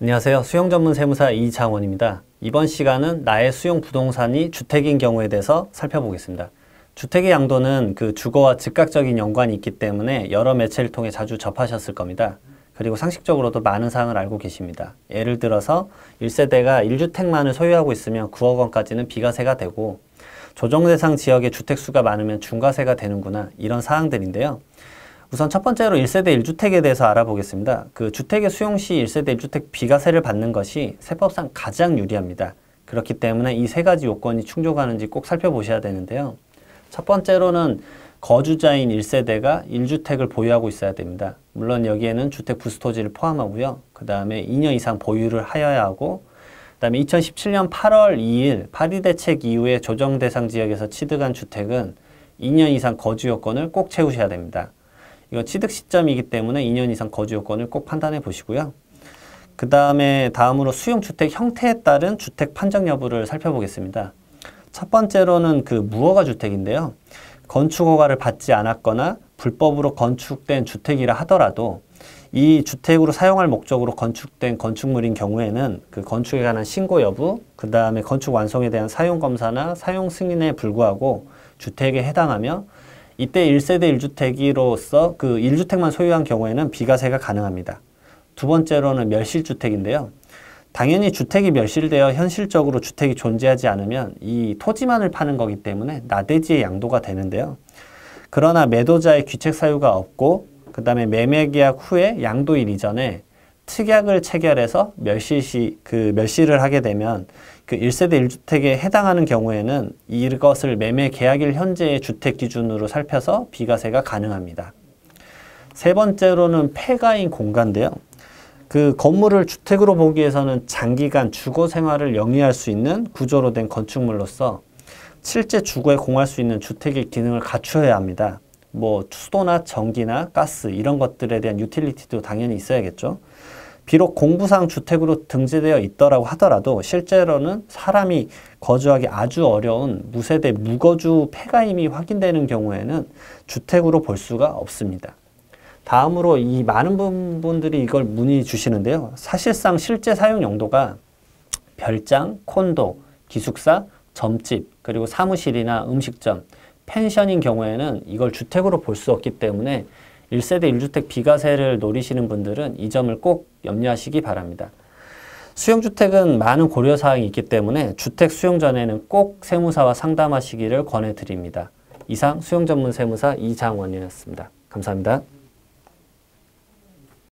안녕하세요. 수용전문세무사 이장원입니다. 이번 시간은 나의 수용 부동산이 주택인 경우에 대해서 살펴보겠습니다. 주택의 양도는 그 주거와 즉각적인 연관이 있기 때문에 여러 매체를 통해 자주 접하셨을 겁니다. 그리고 상식적으로도 많은 사항을 알고 계십니다. 예를 들어서 1세대가 1주택만을 소유하고 있으면 9억 원까지는 비과세가 되고 조정대상 지역의 주택수가 많으면 중과세가 되는구나, 이런 사항들인데요. 우선 첫 번째로 1세대 1주택에 대해서 알아보겠습니다. 그 주택의 수용 시 1세대 1주택 비과세를 받는 것이 세법상 가장 유리합니다. 그렇기 때문에 이 세 가지 요건이 충족하는지 꼭 살펴보셔야 되는데요. 첫 번째로는 거주자인 1세대가 1주택을 보유하고 있어야 됩니다. 물론 여기에는 주택 부수토지를 포함하고요. 그 다음에 2년 이상 보유를 하여야 하고, 그 다음에 2017년 8월 2일 파리 대책 이후에 조정 대상 지역에서 취득한 주택은 2년 이상 거주 요건을 꼭 채우셔야 됩니다. 이건 취득 시점이기 때문에 2년 이상 거주 요건을 꼭 판단해 보시고요. 그 다음에 다음으로 수용주택 형태에 따른 주택 판정 여부를 살펴보겠습니다. 첫 번째로는 그 무허가 주택인데요. 건축 허가를 받지 않았거나 불법으로 건축된 주택이라 하더라도 이 주택으로 사용할 목적으로 건축된 건축물인 경우에는 그 건축에 관한 신고 여부, 그 다음에 건축 완성에 대한 사용 검사나 사용 승인에 불구하고 주택에 해당하며, 이때 1세대 1주택으로서 그 1주택만 소유한 경우에는 비과세가 가능합니다. 두 번째로는 멸실주택인데요. 당연히 주택이 멸실되어 현실적으로 주택이 존재하지 않으면 이 토지만을 파는 거기 때문에 나대지의 양도가 되는데요. 그러나 매도자의 귀책 사유가 없고, 그 다음에 매매계약 후에 양도일 이전에 특약을 체결해서 멸실을 하게 되면 그 1세대 1주택에 해당하는 경우에는 이것을 매매 계약일 현재의 주택 기준으로 살펴서 비과세가 가능합니다. 세 번째로는 폐가인 공간인데요. 그 건물을 주택으로 보기 위해서는 장기간 주거 생활을 영위할 수 있는 구조로 된 건축물로서 실제 주거에 공할 수 있는 주택의 기능을 갖추어야 합니다. 뭐 수도나 전기나 가스 이런 것들에 대한 유틸리티도 당연히 있어야겠죠. 비록 공부상 주택으로 등재되어 있더라고 하더라도 실제로는 사람이 거주하기 아주 어려운 무세대 무거주 폐가임이 확인되는 경우에는 주택으로 볼 수가 없습니다. 다음으로 이 많은 분들이 이걸 문의 주시는데요. 사실상 실제 사용 용도가 별장, 콘도, 기숙사, 점집, 그리고 사무실이나 음식점, 펜션인 경우에는 이걸 주택으로 볼 수 없기 때문에 1세대 1주택 비과세를 노리시는 분들은 이 점을 꼭 염려하시기 바랍니다. 수용주택은 많은 고려사항이 있기 때문에 주택 수용 전에는 꼭 세무사와 상담하시기를 권해드립니다. 이상 수용전문세무사 이장원이었습니다. 감사합니다.